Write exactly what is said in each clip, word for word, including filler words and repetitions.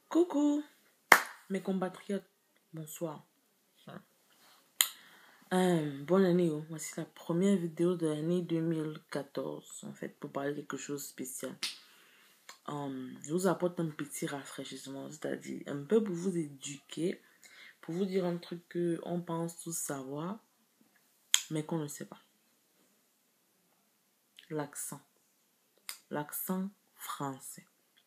Coucou mes compatriotes, bonsoir. Euh, bonne année, oh. Voici la première vidéo de l'année deux mille quatorze, en fait, pour parler de quelque chose de spécial. Euh, je vous apporte un petit rafraîchissement, c'est-à-dire un peu pour vous éduquer, pour vous dire un truc qu'on pense tous savoir, mais qu'on ne sait pas. L'accent. L'accent français.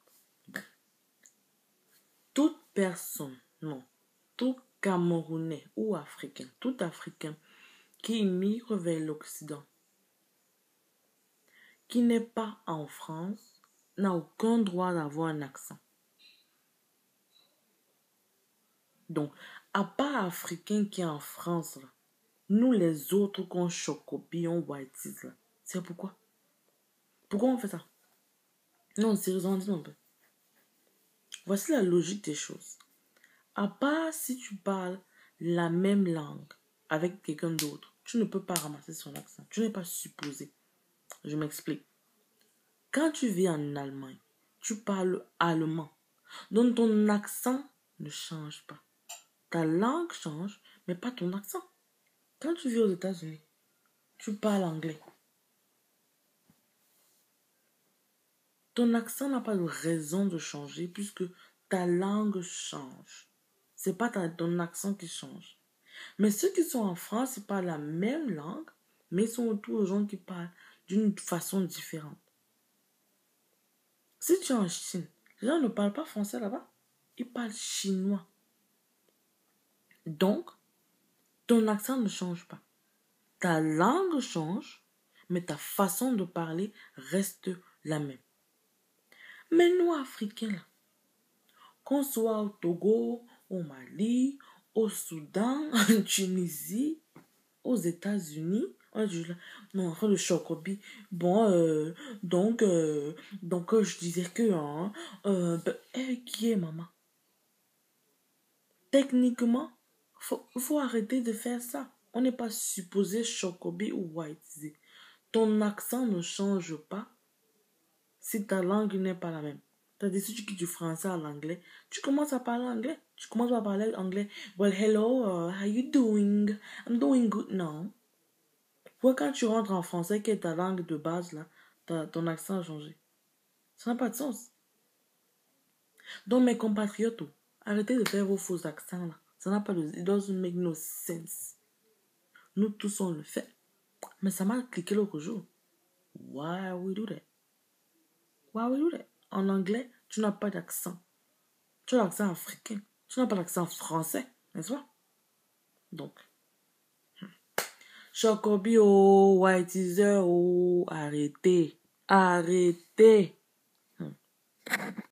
Toute personne, non, tout Camerounais ou Africain, tout Africain qui immigre vers l'Occident, qui n'est pas en France, n'a aucun droit d'avoir un accent. Donc, à part Africain qui est en France, là, nous les autres qu'on chocopie, on whiteise, là, c'est pourquoi? Pourquoi on fait ça? Non, sérieusement, dis un peu. Voici la logique des choses. À part si tu parles la même langue avec quelqu'un d'autre, tu ne peux pas ramasser son accent. Tu n'es pas supposé. Je m'explique. Quand tu vis en Allemagne, tu parles allemand. Donc ton accent ne change pas. Ta langue change, mais pas ton accent. Quand tu vis aux États-Unis, tu parles anglais. Ton accent n'a pas de raison de changer puisque ta langue change. C'est pas ta, ton accent qui change. Mais ceux qui sont en France, ils parlent la même langue, mais ils sont autour de gens qui parlent d'une façon différente. Si tu es en Chine, les gens ne parlent pas français là-bas. Ils parlent chinois. Donc, ton accent ne change pas. Ta langue change, mais ta façon de parler reste la même. Mais nous, Africains, là, qu'on soit au Togo, au Mali, au Soudan, en Tunisie, aux États-Unis, on est là, non, en train de chocobi. Bon, euh, donc, euh, donc euh, je disais que, hein, euh, ben, eh, qui est maman? Techniquement, faut, faut arrêter de faire ça. On n'est pas supposé chocobi ou whiteiser. Ton accent ne change pas si ta langue n'est pas la même. C'est-à-dire, si tu quittes du français à l'anglais, tu commences à parler anglais. Tu commences à parler anglais. Well, hello, uh, how you doing? I'm doing good. Non. Pourquoi quand tu rentres en français, qui est ta langue de base, là, ta, ton accent a changé? Ça n'a pas de sens. Donc, mes compatriotes, arrêtez de faire vos faux accents, là. Ça n'a pas de... It doesn't make no sense. Nous tous, on le fait. Mais ça m'a cliqué l'autre jour. Why we do that? Why we do that? En anglais, tu n'as pas d'accent. Tu as l'accent africain. Tu n'as pas l'accent français, n'est-ce pas? Donc, Chocobi, oh, whiteiser, oh, arrêtez. Arrêtez.